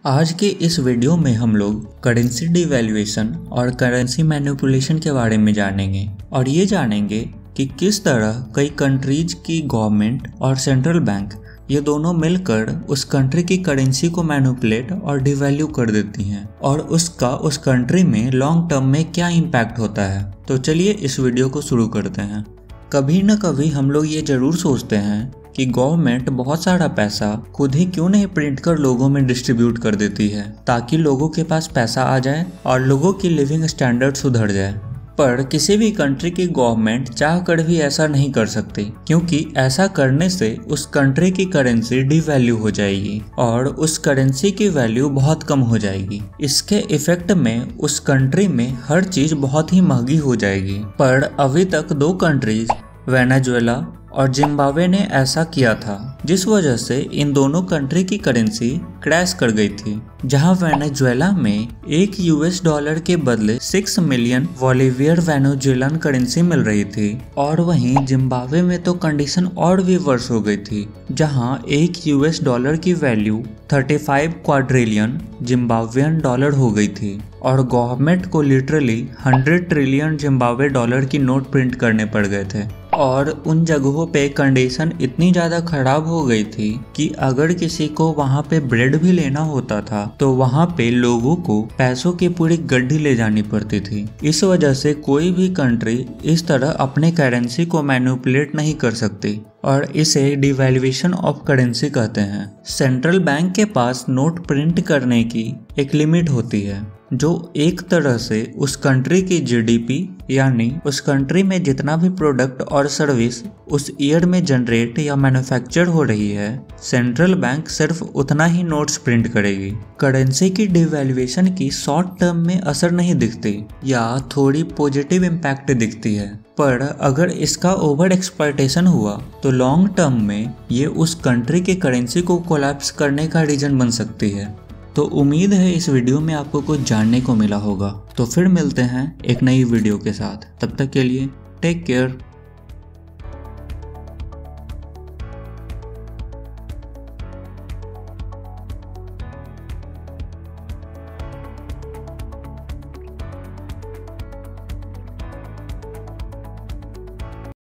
आज के इस वीडियो में हम लोग करेंसी डिवैल्यूएशन और करेंसी मैनिपुलेशन के बारे में जानेंगे और ये जानेंगे कि किस तरह कई कंट्रीज की गवर्नमेंट और सेंट्रल बैंक ये दोनों मिलकर उस कंट्री की करेंसी को मैनिपुलेट और डिवैल्यू कर देती हैं और उसका उस कंट्री में लॉन्ग टर्म में क्या इम्पैक्ट होता है। तो चलिए इस वीडियो को शुरू करते हैं। कभी न कभी हम लोग ये जरूर सोचते हैं कि गवर्नमेंट बहुत सारा पैसा खुद ही क्यों नहीं प्रिंट कर लोगों में डिस्ट्रीब्यूट कर देती है ताकि लोगों के पास पैसा आ जाए और लोगों की लिविंग स्टैंडर्ड सुधर जाए। पर किसी भी कंट्री की गवर्नमेंट चाह कर भी ऐसा नहीं कर सकती, क्योंकि ऐसा करने से उस कंट्री की करेंसी डिवैल्यू हो जाएगी और उस करेंसी की वैल्यू बहुत कम हो जाएगी। इसके इफेक्ट में उस कंट्री में हर चीज बहुत ही महंगी हो जाएगी। पर अभी तक दो कंट्रीज वेनेजुएला और जिम्बाब्वे ने ऐसा किया था, जिस वजह से इन दोनों कंट्री की करेंसी क्रैश कर गई थी। जहां वेनेजुएला में $1 के बदले 6 मिलियन बोलिवियर वेनेजुएलन करेंसी मिल रही थी और वहीं जिम्बाब्वे में तो कंडीशन और भी वर्स हो गई थी, जहां $1 की वैल्यू 35 क्वाड्रिलियन जिम्बाब्वियन डॉलर हो गई थी और गवर्नमेंट को लिटरली 100 ट्रिलियन जिम्बाब्वे डॉलर की नोट प्रिंट करने पड़ गए थे। और उन जगहों पे कंडीशन इतनी ज़्यादा खराब हो गई थी कि अगर किसी को वहाँ पे ब्रेड भी लेना होता था तो वहाँ पे लोगों को पैसों की पूरी गड्डी ले जानी पड़ती थी। इस वजह से कोई भी कंट्री इस तरह अपने करेंसी को मैनिपुलेट नहीं कर सकती और इसे डिवैल्यूएशन ऑफ करेंसी कहते हैं। सेंट्रल बैंक के पास नोट प्रिंट करने की एक लिमिट होती है जो एक तरह से उस कंट्री की जीडीपी यानी उस कंट्री में जितना भी प्रोडक्ट और सर्विस उस ईयर में जनरेट या मैन्युफैक्चर हो रही है, सेंट्रल बैंक सिर्फ उतना ही नोट्स प्रिंट करेगी। करेंसी की डिवैल्यूएशन की शॉर्ट टर्म में असर नहीं दिखती या थोड़ी पॉजिटिव इम्पैक्ट दिखती है, पर अगर इसका ओवर एक्सप्लॉयटेशन हुआ तो लॉन्ग टर्म में ये उस कंट्री के करेंसी को कोलैप्स करने का रीजन बन सकती है। तो उम्मीद है इस वीडियो में आपको कुछ जानने को मिला होगा। तो फिर मिलते हैं एक नई वीडियो के साथ। तब तक के लिए टेक केयर।